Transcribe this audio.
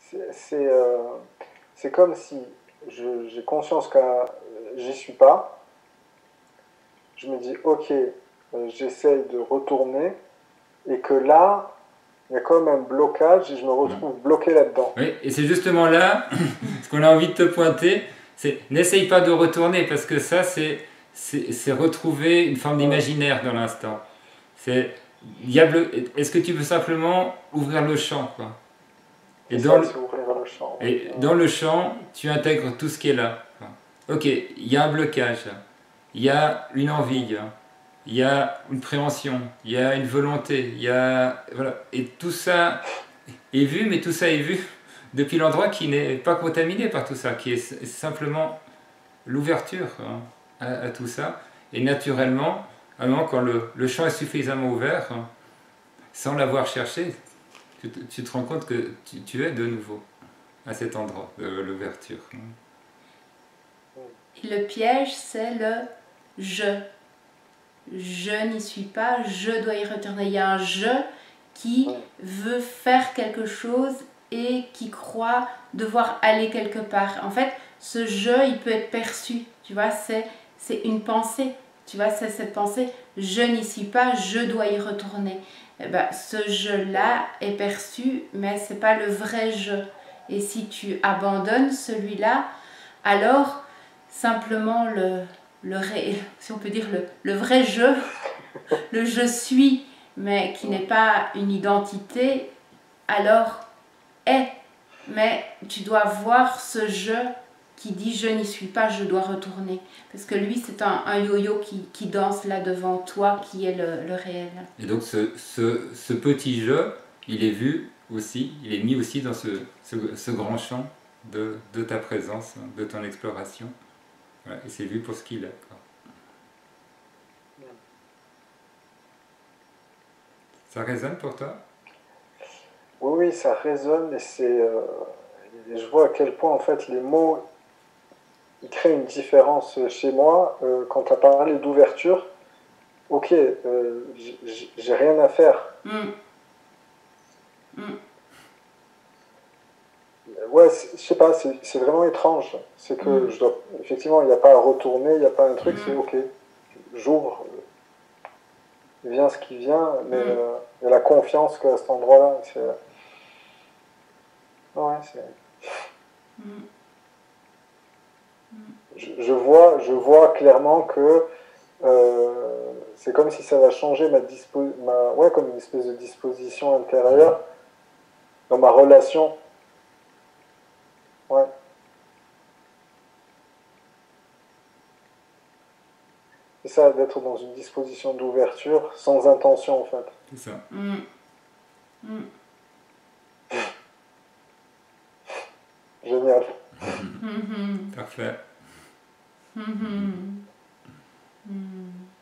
c'est c'est, euh, c'est comme si j'ai conscience que j'y suis pas. Je me dis, ok, j'essaye de retourner et que là, il y a quand même un blocage et je me retrouve bloqué là-dedans. Oui, et c'est justement là ce qu'on a envie de te pointer, c'est n'essaye pas de retourner parce que ça, c'est retrouver une forme Ouais. d'imaginaire dans l'instant. C'est diable. Est-ce que tu veux simplement ouvrir le champ, quoi? Et C'est dans ça, le, c'est ouvrir le champ. et Ouais. dans le champ, tu intègres tout ce qui est là. Ok, il y a un blocage, il y a une envie, il y a une préhension, il y a une volonté, il y a voilà, et tout ça est vu, mais tout ça est vu depuis l'endroit qui n'est pas contaminé par tout ça, qui est simplement l'ouverture, à tout ça. Et naturellement, à un moment, quand le champ est suffisamment ouvert, sans l'avoir cherché, tu te rends compte que tu es de nouveau à cet endroit de l'ouverture. Et le piège, c'est le je. Je n'y suis pas, je dois y retourner. Il y a un je qui Ouais. veut faire quelque chose et qui croit devoir aller quelque part. En fait, ce je, il peut être perçu. Tu vois, c'est une pensée. Tu vois, c'est cette pensée, je n'y suis pas, je dois y retourner. Eh ben, ce je-là est perçu, mais c'est pas le vrai je. Et si tu abandonnes celui-là, alors simplement si on peut dire le vrai je, le je suis, mais qui n'est pas une identité, alors est. Mais tu dois voir ce je qui dit je n'y suis pas, je dois retourner. Parce que lui, c'est un yo-yo qui danse là devant toi, qui est le réel. Et donc ce petit jeu, il est vu aussi, il est mis aussi dans ce grand champ de ta présence, de ton exploration. Ouais, et c'est vu pour ce qu'il est, quoi. Ça résonne pour toi? Oui, oui, ça résonne et et je vois à quel point en fait les mots ils créent une différence chez moi. Quand tu as parlé d'ouverture, ok, j'ai rien à faire. Mm, mm, Ouais, je sais pas, c'est vraiment étrange. C'est que mm, je dois, effectivement, il n'y a pas à retourner, il n'y a pas un truc, c'est mm, ok, j'ouvre, il vient ce qui vient, mais mm, il y a la confiance qu'à cet endroit-là, ouais, mm. je vois clairement que c'est comme si ça va changer ouais, comme une espèce de disposition intérieure dans ma relation. Ouais, c'est ça, d'être dans une disposition d'ouverture sans intention en fait. C'est ça. Mm, mm, Génial. mm, Parfait. mm, mm, mm.